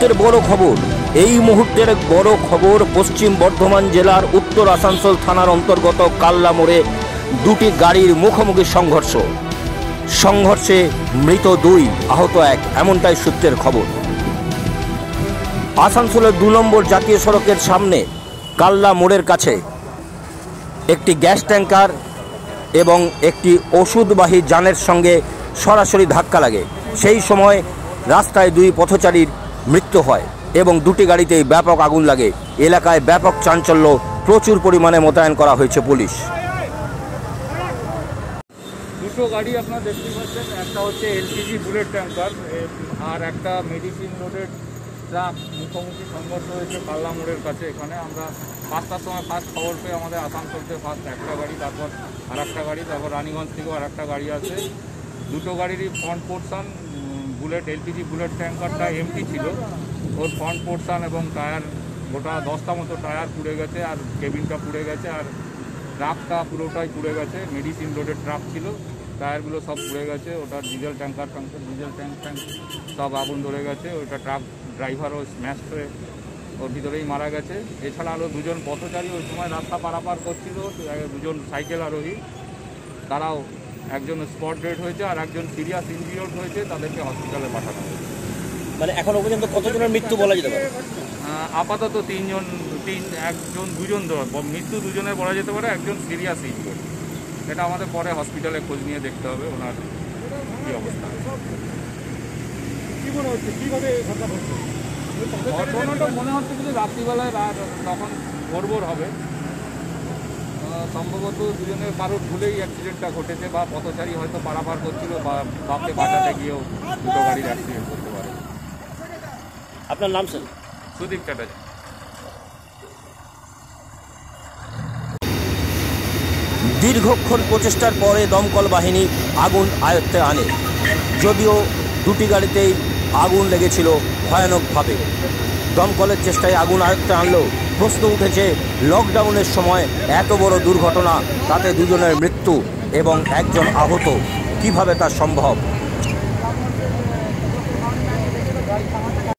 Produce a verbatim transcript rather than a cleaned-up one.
মুহূর্তের বড় খবর এই মুহূর্তের বড় খবর পশ্চিম বর্ধমান জেলার উত্তর আসানসোল থানার অন্তর্গত কাল্লা মোড়ে দুটি গাড়ির মুখোমুখি সংঘর্ষ সংঘর্ষে মৃত দুই আহত এক এমনটাই সূত্রের খবর। আসানসোলের দু নম্বর জাতীয় সড়কের সামনে কাল্লা মোড়ের কাছে একটি গ্যাস ট্যাঙ্কার এবং একটি ওষুধবাহী যানের সঙ্গে সরাসরি ধাক্কা লাগে। সেই সময় রাস্তায় দুই পথচারীর মৃত্যু হয় এবং দুটি গাড়িতেই ব্যাপক আগুন লাগে। এলাকায় ব্যাপক চাঞ্চল্য, প্রচুর পরিমাণে মোতায়েন করা হয়েছে পুলিশ। দুটো গাড়ি আপনারা দেখতে পাচ্ছেন, একটা হচ্ছে এলপিজি বুলেট ট্যাঙ্কার আর একটা মেডিসিন লোডেড ট্রাক মুখোমুখি সংঘর্ষ হয়েছে কাল্লা মোড়ের কাছে। এখানে আমরা পাঁচটার সময় ফার্স্ট খবর পেয়ে আমাদের আসানসোল থেকে ফার্স্ট একটা গাড়ি, তারপর আর একটা গাড়ি, তারপর রানীগঞ্জ থেকেও আর একটা গাড়ি আছে। দুটো গাড়িরই front portion bullet LPG bullet ট্যাঙ্কারটা এমটি ছিল, ওর ফ্রন্ট পোর্শন এবং টায়ার গোটা দশটা মতো টায়ার পুড়ে গেছে আর কেবিনটা পুড়ে গেছে আর ট্রাকটা পুরোটাই পুড়ে গেছে। মেডিসিন লোডেড ট্রাক ছিল, টায়ারগুলো সব পুড়ে গেছে। ওটা diesel tanker tanker diesel tank tank সব আগুন ধরে গেছে। ওটা ট্রাক ড্রাইভারও স্ম্যাশ হয়ে ওর ভিতরেই মারা গেছে। এছাড়া আরও দুজন পথচারী ওই সময় রাস্তা পারাপার করছিল, দুজন সাইকেল আরোহী, তারাও একজন স্পট ডেড হয়েছে আর একজন সিরিয়াস ইনজিওর্ড হয়েছে, তাদেরকে হসপিটালে পাঠানো হয়েছে। মানে এখনো পর্যন্ত কতজনের মৃত্যু বলা যেতে পারে? আপাতত তিনজন, তিন একজন দুজন মৃত্যু দুজনের বলা যেতে পারে, একজন সিরিয়াস ইনজিওর্ড। এটা আমাদের পরে হসপিটালে খোঁজ নিয়ে দেখতে হবে ওনার কী অবস্থা। ঘটনাটা মনে হচ্ছে কিন্তু রাত্রিবেলায় তখন ভোর ভোর হবে, সম্ভবত দুজনের কারোর ভুলেই অ্যাক্সিডেন্টটা ঘটেছে বা পথচারী হয়তো পারাপার করছিল বা কাউকে বাঁচাতে গিয়েও দুটো গাড়ির অ্যাক্সিডেন্ট করতে পারে। আপনার নাম স্যার? সুদীপ চ্যাটার্জি। দীর্ঘক্ষণ প্রচেষ্টার পরে দমকল বাহিনী আগুন আয়ত্তে আনে, যদিও দুটি গাড়িতেই আগুন লেগেছিল ভয়ানকভাবে। দমকলের চেষ্টায় আগুন আয়ত্তে আনলেও প্রশ্ন উঠেছে, লকডাউনের সময় এত বড় দুর্ঘটনা, তাতে দুজনের মৃত্যু এবং একজন আহত, কিভাবে তা সম্ভব?